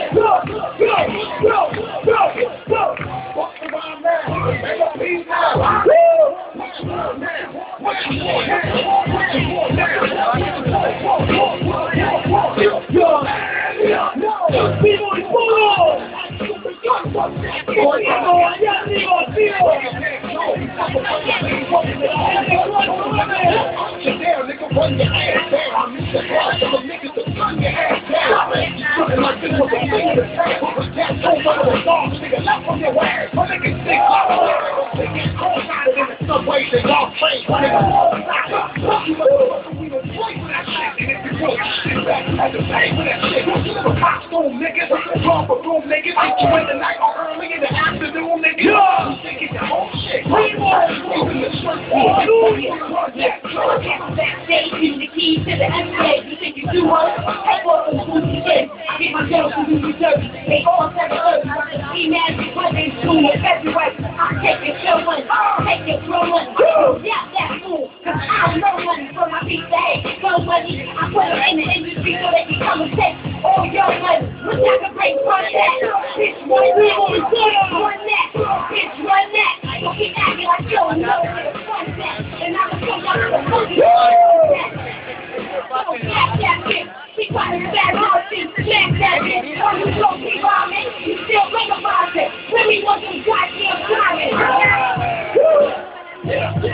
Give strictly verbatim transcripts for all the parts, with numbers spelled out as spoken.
go, go, go, go. Walk around now, make a peace now. Woo! What you want now? What you want now? What you want now? No, vivo el puro. Vamos allá arriba, vivo. Down, nigga, run your ass down. I'm used to hard, so the niggas to run your ass down. Something like this was a thing to say. That's so much of a song, nigga, left from your ass. My niggas think I'm a nigga. They get cold-sided in the subways and y'all train. My nigga, cold-sided. You motherfucker, we was wait for that shit. And if you go shit back, at the same for that shit. You little costume, niggas. Wrong for room, niggas. Think you in the night or early in the afternoon, nigga. You think it's your whole shit. Even the shirt, backstage, give the keys to the M B A. You think you do what? Take off the booty shit. I get my girls to do you dirty. They all seven thirty. Be mad because they school in February. I take your show money. Take your throw money. Yeah, that's cool. Cause I don't know money for my beat that hey, no money. I put them in the industry so they can come and take all your money. Wish I could break one that. Bitch, one that. One that. Bitch, one that. Don't keep acting like you don't know one that. And I'm gonna take out the booty. Don't jack that bitch. She got a bad mouth, she jack that bitch. Oh, you don't keep on me. You still think about it. Let me want some goddamn diamonds. Yeah, yeah,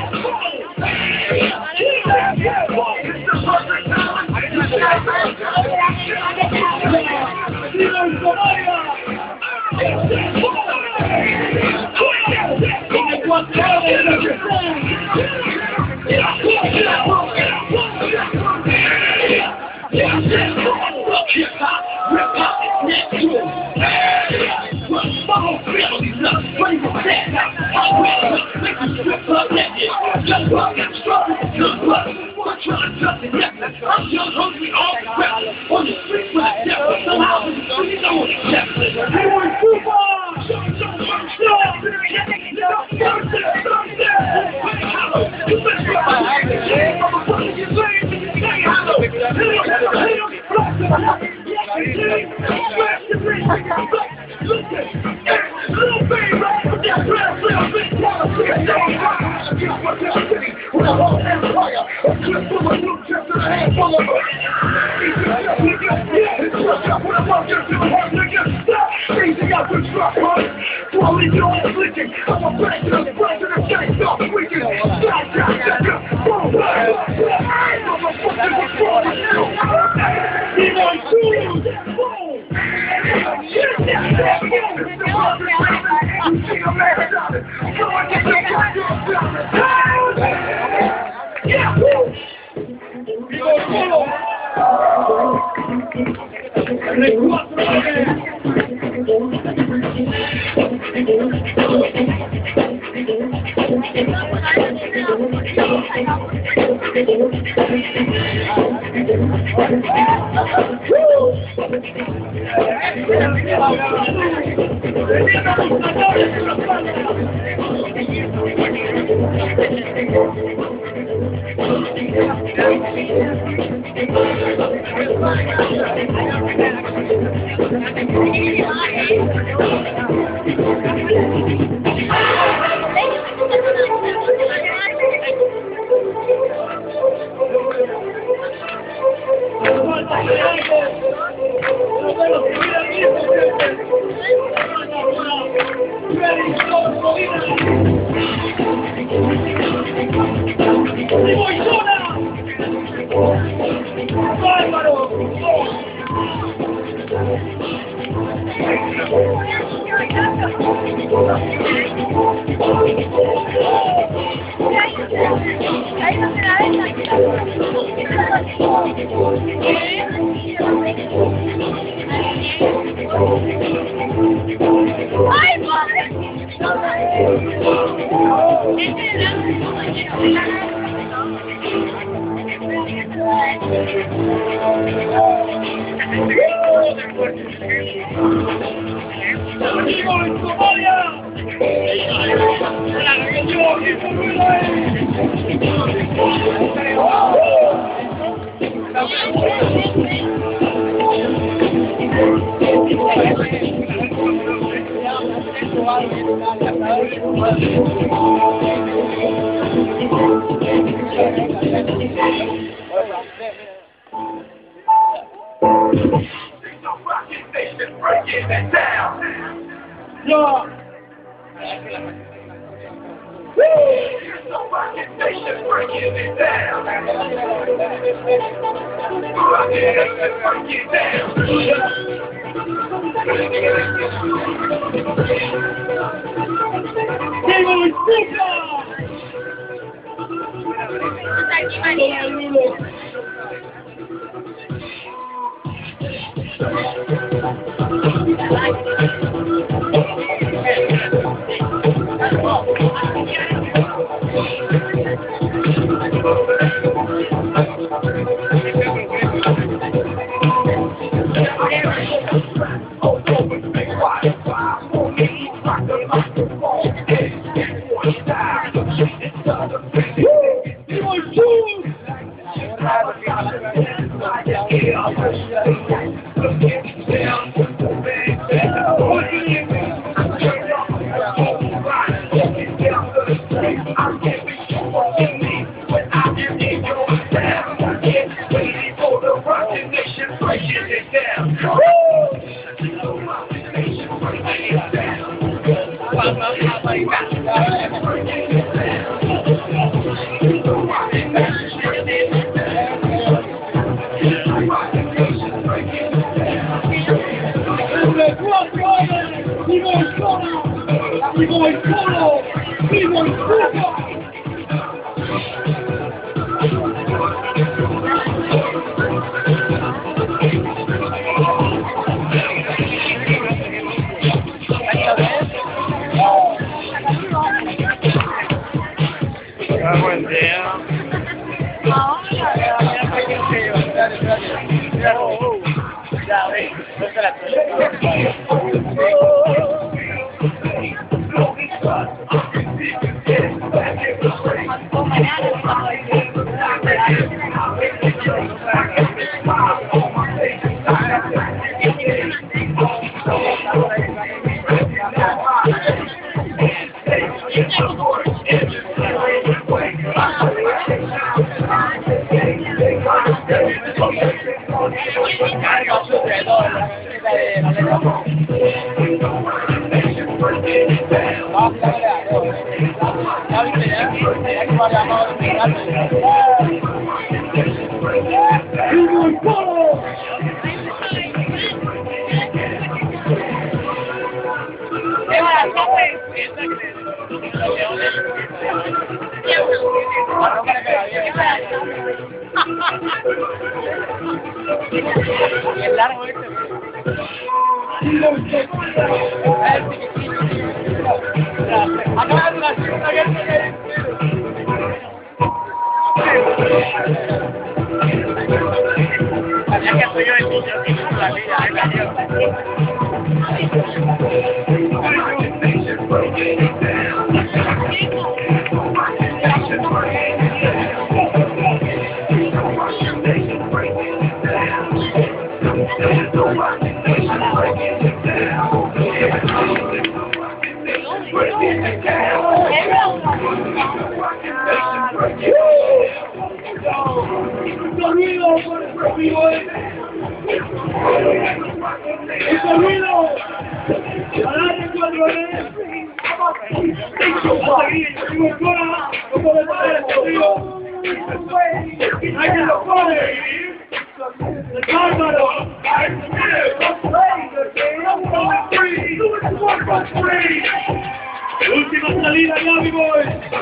I'm young, hungry, all the crap on the streets with the devil. Somehow, you know what it's definitely. Hey, we're super! Yo. Here's the rocket station breaking it down. Rocket station breaking it down. Demo última salida ya, mi boy.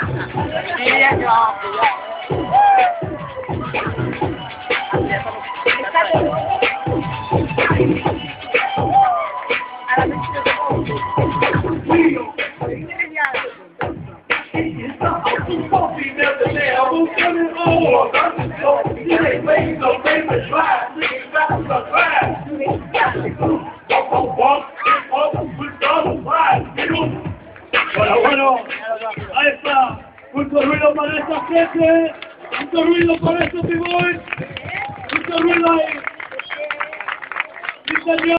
Bueno, bueno, ahí está, mucho ruido para esta gente, mucho ruido para estos b-boys, mucho ruido ahí.